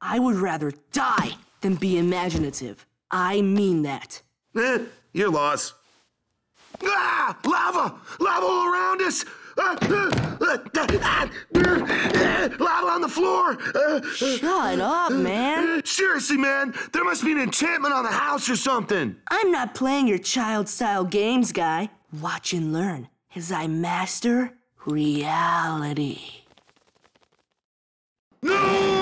I would rather die than be imaginative. I mean that. Your loss. Ah! Lava! Lava all around us! Lava on the floor! Shut up, man. Seriously, man, there must be an enchantment on the house or something. I'm not playing your child-style games, guy. Watch and learn as I master reality. No!